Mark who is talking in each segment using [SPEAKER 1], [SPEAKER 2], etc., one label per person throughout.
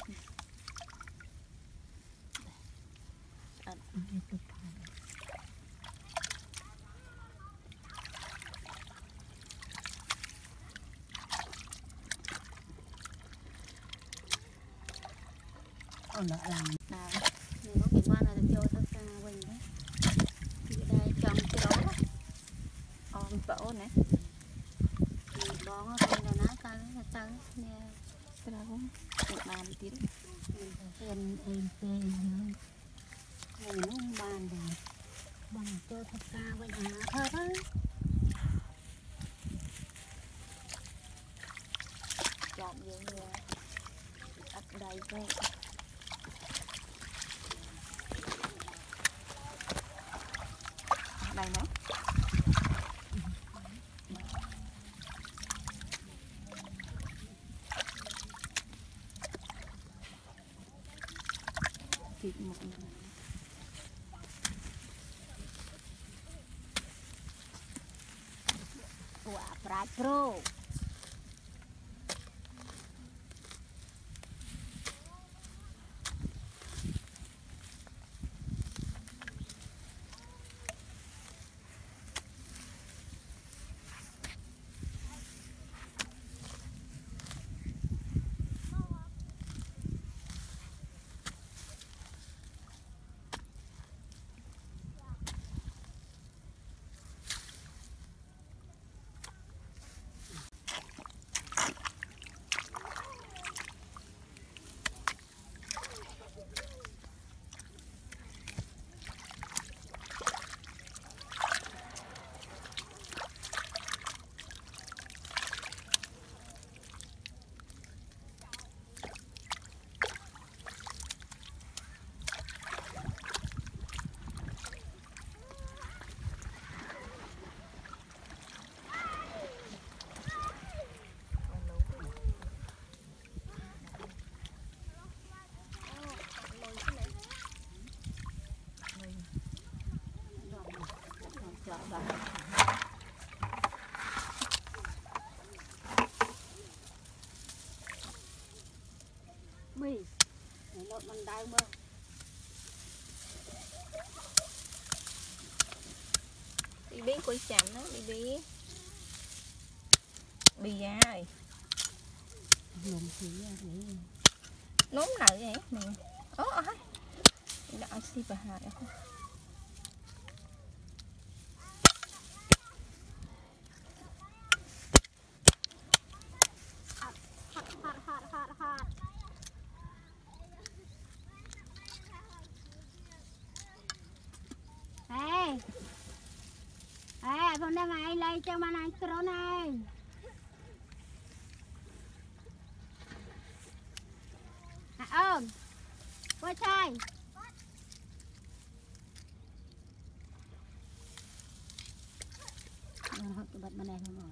[SPEAKER 1] Nó làm
[SPEAKER 2] nào mình có kiện quan là được cho ta quỳnh đấy đây trong cái đó on vỗ này bón nó là ná ta nghe cái đó cũng được làm tí
[SPEAKER 1] em nữa ngày nó bàn rồi bằng cho thật ca với thôi đó
[SPEAKER 2] chọn nhiều người ấp đầy vậy đây nữa thịt một quả trái pro mì lột bằng đai mơ
[SPEAKER 3] đi biết quay chậm đó đi biết bị dài
[SPEAKER 1] lùm thì
[SPEAKER 3] nốt nào vậy nè ố đã xì bà hại không
[SPEAKER 2] con đang ai lấy cho mà anh trốn này ơn qua chai bật bên này không rồi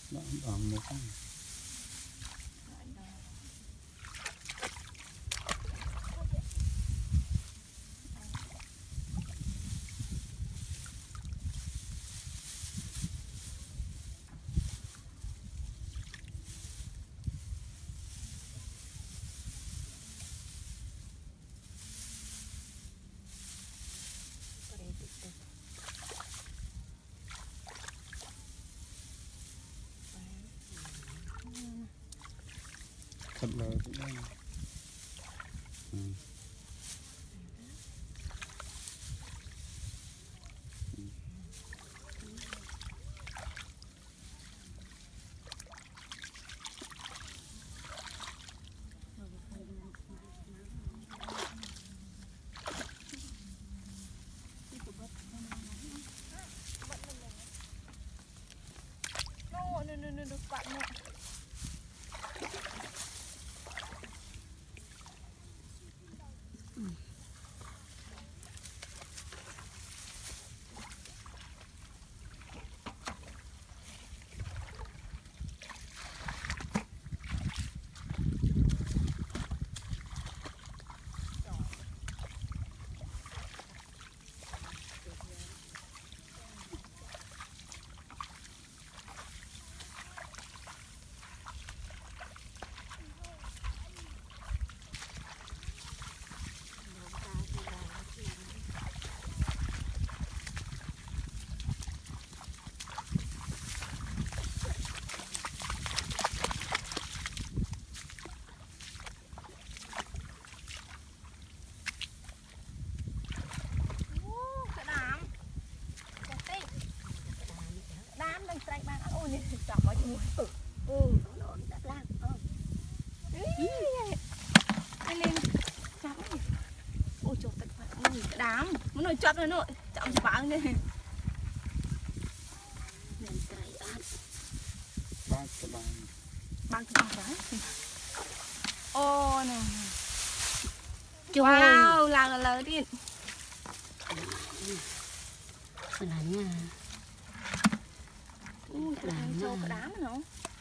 [SPEAKER 4] Đòn một con. Thật là cũng đây.
[SPEAKER 3] No, bạn nè. Chọc ở chung
[SPEAKER 1] nó đã lan
[SPEAKER 3] Ai lên chọc ấy. Ôi trời tận phải cái đám muốn nồi chọc rồi nội chọc bắn đi
[SPEAKER 1] nên cái ăn
[SPEAKER 4] Ba cái bàn.
[SPEAKER 3] bắn cái bắn ô nè
[SPEAKER 1] trời
[SPEAKER 3] wow là đi
[SPEAKER 1] là nha
[SPEAKER 3] cái châu cái đám nó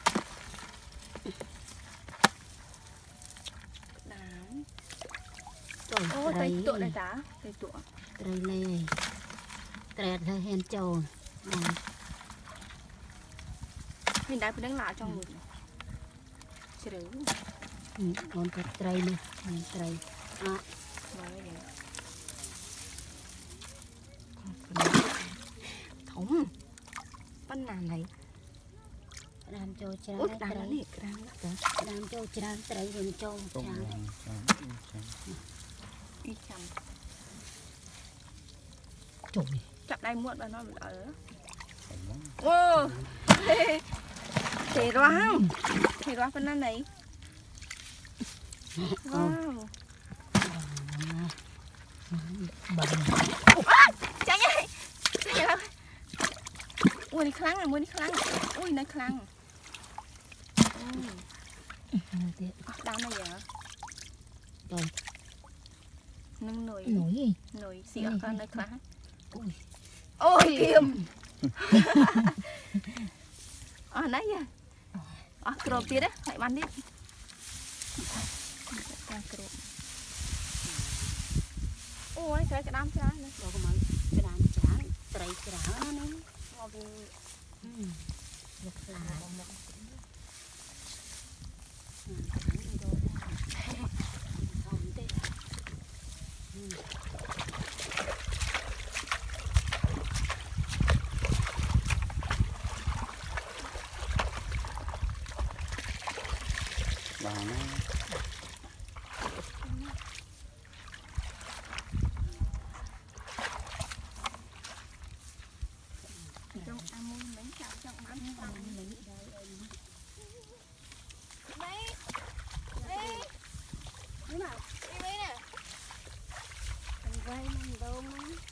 [SPEAKER 3] đám ô tay tụa này tá tay tụa
[SPEAKER 1] trời lê trời là hèn châu
[SPEAKER 3] mình đã phải đánh lại trong người trời
[SPEAKER 1] con trời nè trời
[SPEAKER 3] thống con nàn này
[SPEAKER 1] làm châu
[SPEAKER 3] út
[SPEAKER 1] trắng
[SPEAKER 3] đám này
[SPEAKER 1] làm châu trắng trời hèn châu trắng
[SPEAKER 3] đi chầm
[SPEAKER 1] trời
[SPEAKER 3] chậm đây muộn và nó bị ở ô thì roang phần nan này wow chạy nhảy ui này khăng ui này khăng đám này giờ
[SPEAKER 1] rồi
[SPEAKER 3] nâng nồi nồi xịa con này khăng ôi kiềm nãy giờ crop tiết đấy hãy bắn đi ôi cái đám chả này
[SPEAKER 1] rồi có mấy cái đám chả trời chả nó
[SPEAKER 3] ngồi về
[SPEAKER 1] được là
[SPEAKER 4] Bà nó
[SPEAKER 3] trong ăn muối miếng chảo trong mắm xong đấy đúng nào đi đây nè
[SPEAKER 1] vay mình đâu mà